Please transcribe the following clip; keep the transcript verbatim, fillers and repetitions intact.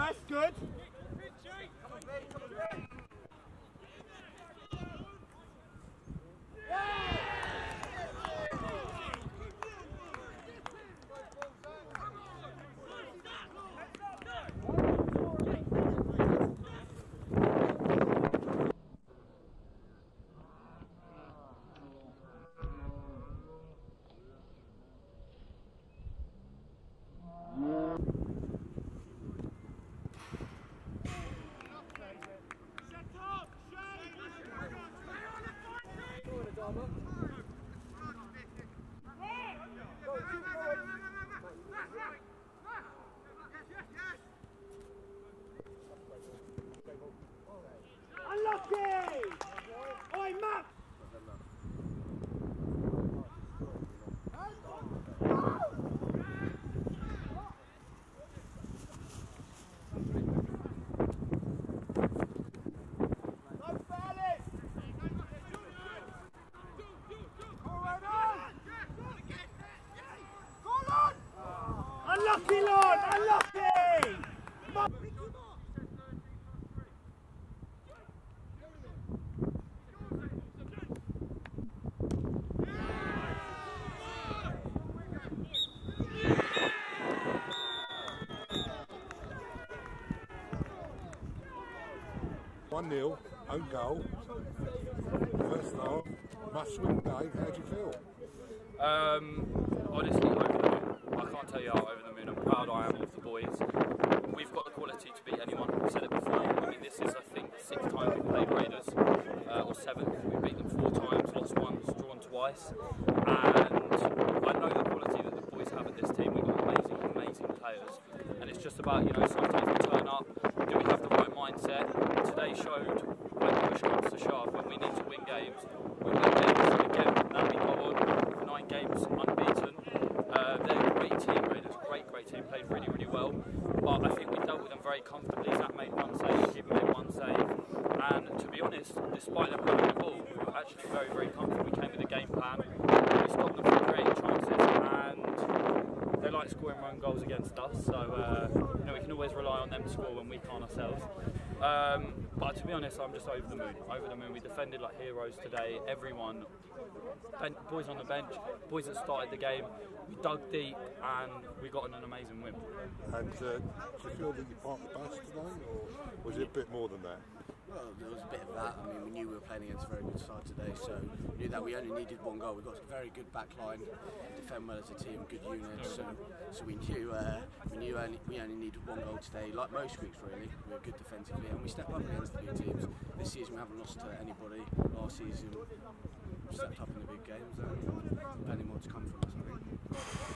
Nice, good. Unlucky! Oi, Matt! Unlucky, Lord! Unlucky! one nil, own goal, first half, must win day. How do you feel? Um, honestly, over the moon. I can't tell you how over the moon. I'm proud I am of the boys. We've got the quality to beat anyone. I've said it before. I mean, this is, I think, the sixth time we've played Raiders, uh, or seventh. We beat them four times, lost once, drawn twice. And I know the quality that the boys have at this team. We've got amazing, amazing players. And it's just about, you know, sometimes we turn up. Do we have the right mindset? Today showed when push comes to shove, when we need to win games, we win games. Again, now we go on nine games unbeaten. Uh, they're a great team, Raiders, great, great team, played really, really well. But I think we dealt with them very comfortably. Zach made one save, Jim made one save. And to be honest, despite them having the ball, we were actually very, very comfortable. We came with a game plan. We stopped them from creating chances, and they like scoring their own goals against us. So uh, you know, we can always rely on them to score when we can't ourselves. Um, but to be honest, I'm just over the moon. Over the moon. We defended like heroes today. Everyone, ben boys on the bench, boys that started the game. We dug deep and we got an amazing win. And uh, do you feel that you parked the bus today, or was it a bit more than that? Well, there was a bit of that. I mean, we knew we were playing against a very good side today, so we knew that we only needed one goal. We've got a very good back line, defend well as a team, good unit. So, so we knew uh, we knew only, we only needed one goal today. Like most weeks, really, we were good defensively, and we stepped up against the big teams. This season, we haven't lost to anybody. Last season, we stepped up in the big games, and plenty more to come from us, I think.